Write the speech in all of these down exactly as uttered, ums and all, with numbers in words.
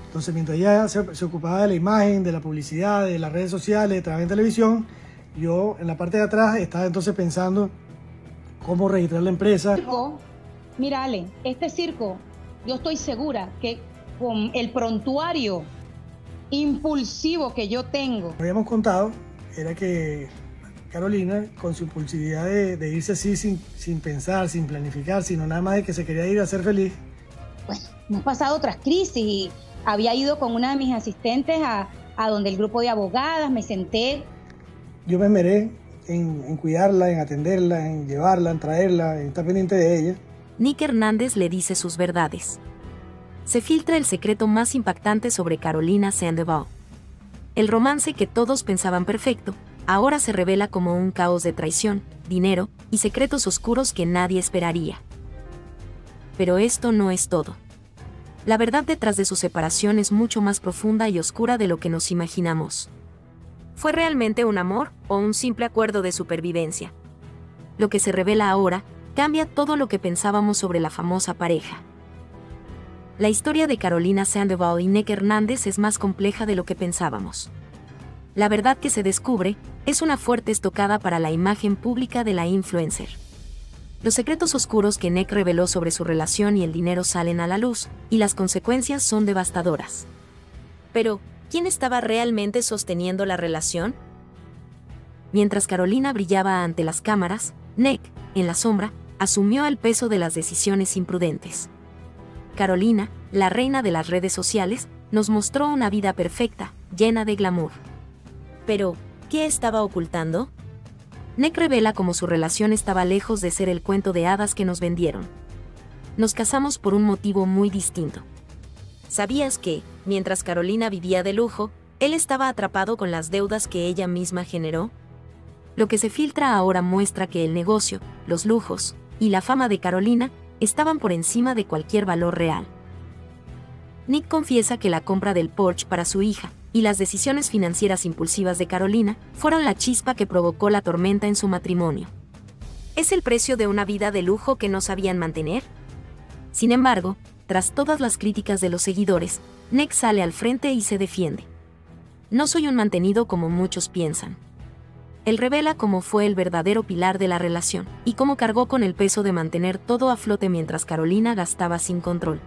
Entonces, mientras ella se, se ocupaba de la imagen, de la publicidad, de las redes sociales, de trabajar en televisión, yo en la parte de atrás estaba entonces pensando cómo registrar la empresa. Circo, mira, Ale, este circo, yo estoy segura que con el prontuario impulsivo que yo tengo. Lo que habíamos contado era que Carolina, con su impulsividad de, de irse así sin, sin pensar, sin planificar, sino nada más de que se quería ir a ser feliz. Bueno, hemos pasado otras crisis y había ido con una de mis asistentes a, a donde el grupo de abogadas, me senté. Yo me esmeré en, en cuidarla, en atenderla, en llevarla, en traerla, en estar pendiente de ella. Nick Hernández le dice sus verdades. Se filtra el secreto más impactante sobre Carolina Sandoval. El romance que todos pensaban perfecto, ahora se revela como un caos de traición, dinero y secretos oscuros que nadie esperaría. Pero esto no es todo. La verdad detrás de su separación es mucho más profunda y oscura de lo que nos imaginamos. ¿Fue realmente un amor o un simple acuerdo de supervivencia? Lo que se revela ahora cambia todo lo que pensábamos sobre la famosa pareja. La historia de Carolina Sandoval y Nick Hernández es más compleja de lo que pensábamos. La verdad que se descubre es una fuerte estocada para la imagen pública de la influencer. Los secretos oscuros que Nick reveló sobre su relación y el dinero salen a la luz, y las consecuencias son devastadoras. Pero, ¿quién estaba realmente sosteniendo la relación? Mientras Carolina brillaba ante las cámaras, Nick, en la sombra, asumió el peso de las decisiones imprudentes. Carolina, la reina de las redes sociales, nos mostró una vida perfecta, llena de glamour. Pero, ¿qué estaba ocultando? Nick revela cómo su relación estaba lejos de ser el cuento de hadas que nos vendieron. Nos casamos por un motivo muy distinto. ¿Sabías que, mientras Carolina vivía de lujo, él estaba atrapado con las deudas que ella misma generó? Lo que se filtra ahora muestra que el negocio, los lujos y la fama de Carolina estaban por encima de cualquier valor real. Nick confiesa que la compra del Porsche para su hija y las decisiones financieras impulsivas de Carolina fueron la chispa que provocó la tormenta en su matrimonio. ¿Es el precio de una vida de lujo que no sabían mantener? Sin embargo, tras todas las críticas de los seguidores, Nick sale al frente y se defiende. No soy un mantenido como muchos piensan. Él revela cómo fue el verdadero pilar de la relación y cómo cargó con el peso de mantener todo a flote mientras Carolina gastaba sin control.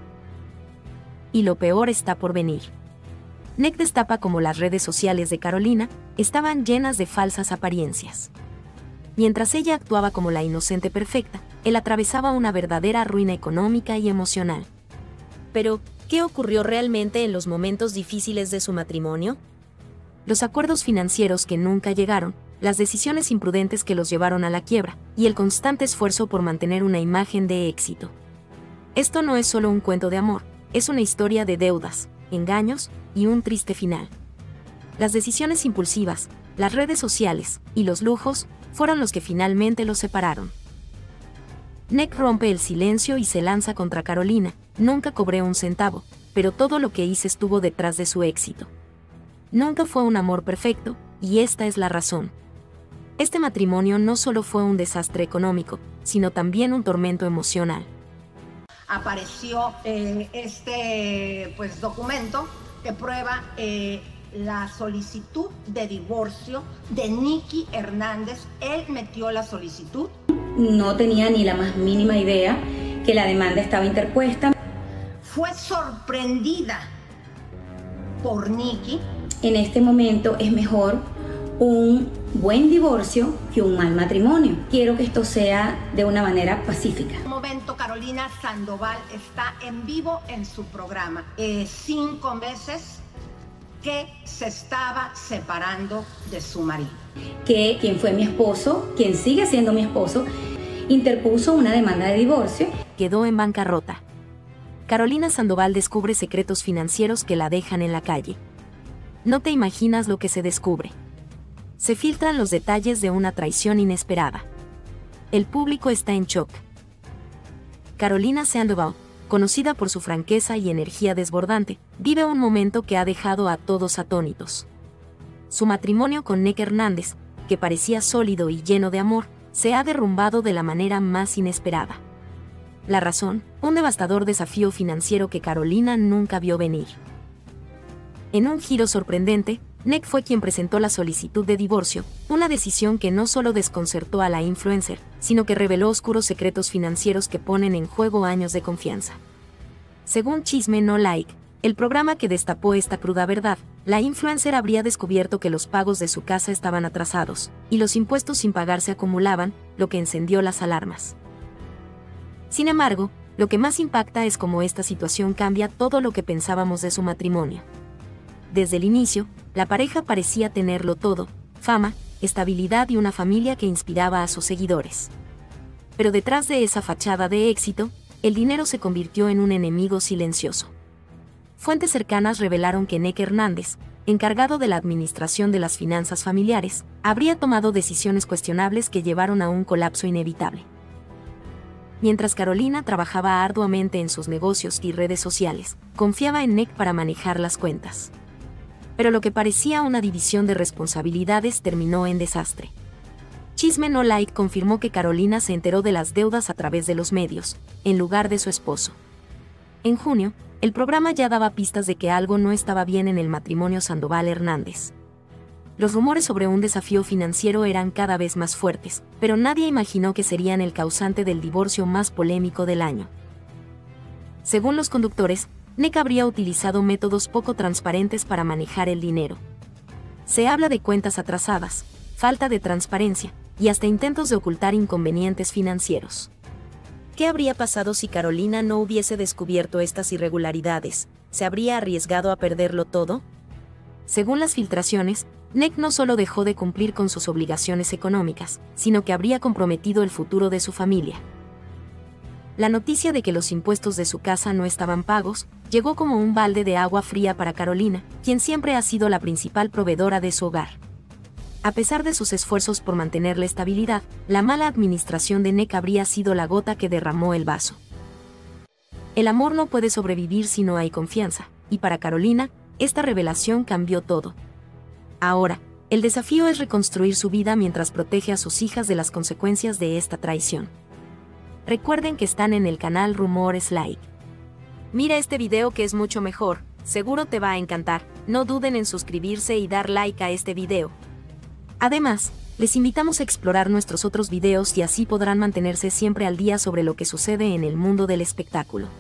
Y lo peor está por venir. Nick destapa cómo las redes sociales de Carolina estaban llenas de falsas apariencias. Mientras ella actuaba como la inocente perfecta, él atravesaba una verdadera ruina económica y emocional. Pero, ¿qué ocurrió realmente en los momentos difíciles de su matrimonio? Los acuerdos financieros que nunca llegaron, las decisiones imprudentes que los llevaron a la quiebra, y el constante esfuerzo por mantener una imagen de éxito. Esto no es solo un cuento de amor, es una historia de deudas, engaños y un triste final. Las decisiones impulsivas, las redes sociales y los lujos fueron los que finalmente los separaron. Nick rompe el silencio y se lanza contra Carolina. Nunca cobré un centavo, pero todo lo que hice estuvo detrás de su éxito. Nunca fue un amor perfecto, y esta es la razón. Este matrimonio no solo fue un desastre económico, sino también un tormento emocional. Apareció eh, este pues, documento que prueba eh, la solicitud de divorcio de Nicky Hernández. Él metió la solicitud. No tenía ni la más mínima idea que la demanda estaba interpuesta. Fue sorprendida por Nicky. En este momento es mejor un buen divorcio que un mal matrimonio. Quiero que esto sea de una manera pacífica. En un momento Carolina Sandoval está en vivo en su programa. Eh, cinco meses que se estaba separando de su marido. Que quien fue mi esposo, quien sigue siendo mi esposo, interpuso una demanda de divorcio. Quedó en bancarrota. Carolina Sandoval descubre secretos financieros que la dejan en la calle. No te imaginas lo que se descubre. Se filtran los detalles de una traición inesperada. El público está en shock. Carolina Sandoval, conocida por su franqueza y energía desbordante, vive un momento que ha dejado a todos atónitos. Su matrimonio con Nick Hernández, que parecía sólido y lleno de amor, se ha derrumbado de la manera más inesperada. La razón, un devastador desafío financiero que Carolina nunca vio venir. En un giro sorprendente, Nick fue quien presentó la solicitud de divorcio, una decisión que no solo desconcertó a la influencer, sino que reveló oscuros secretos financieros que ponen en juego años de confianza. Según Chisme No Like, el programa que destapó esta cruda verdad, la influencer habría descubierto que los pagos de su casa estaban atrasados, y los impuestos sin pagar se acumulaban, lo que encendió las alarmas. Sin embargo, lo que más impacta es cómo esta situación cambia todo lo que pensábamos de su matrimonio. Desde el inicio, la pareja parecía tenerlo todo: fama, estabilidad y una familia que inspiraba a sus seguidores. Pero detrás de esa fachada de éxito, el dinero se convirtió en un enemigo silencioso. Fuentes cercanas revelaron que Nick Hernández, encargado de la administración de las finanzas familiares, habría tomado decisiones cuestionables que llevaron a un colapso inevitable. Mientras Carolina trabajaba arduamente en sus negocios y redes sociales, confiaba en Nick para manejar las cuentas. Pero lo que parecía una división de responsabilidades terminó en desastre. Chisme No Like confirmó que Carolina se enteró de las deudas a través de los medios, en lugar de su esposo. En junio, el programa ya daba pistas de que algo no estaba bien en el matrimonio Sandoval Hernández. Los rumores sobre un desafío financiero eran cada vez más fuertes, pero nadie imaginó que serían el causante del divorcio más polémico del año. Según los conductores, Nick habría utilizado métodos poco transparentes para manejar el dinero. Se habla de cuentas atrasadas, falta de transparencia, y hasta intentos de ocultar inconvenientes financieros. ¿Qué habría pasado si Carolina no hubiese descubierto estas irregularidades? ¿Se habría arriesgado a perderlo todo? Según las filtraciones, Nick no solo dejó de cumplir con sus obligaciones económicas, sino que habría comprometido el futuro de su familia. La noticia de que los impuestos de su casa no estaban pagos llegó como un balde de agua fría para Carolina, quien siempre ha sido la principal proveedora de su hogar. A pesar de sus esfuerzos por mantener la estabilidad, la mala administración de Nick habría sido la gota que derramó el vaso. El amor no puede sobrevivir si no hay confianza, y para Carolina, esta revelación cambió todo. Ahora, el desafío es reconstruir su vida mientras protege a sus hijas de las consecuencias de esta traición. Recuerden que están en el canal Rumores Like. Mira este video que es mucho mejor, seguro te va a encantar, no duden en suscribirse y dar like a este video. Además, les invitamos a explorar nuestros otros videos y así podrán mantenerse siempre al día sobre lo que sucede en el mundo del espectáculo.